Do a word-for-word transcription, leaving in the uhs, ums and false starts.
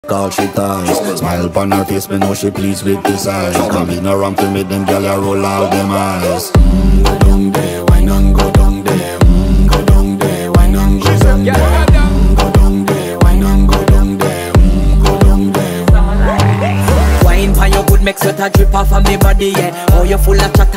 Call she ties. Smile upon her face, me know she pleased with this eyes. Come in around to me, them gyal a roll out them eyes. Mm, go down there, why not go down there? Mm, go down there, why not go down there? Mm, go down there, why not go down there? Mm, go down there. Wine pan your good, make sweat a drip off of me body, yeah. Oh, you full of chat.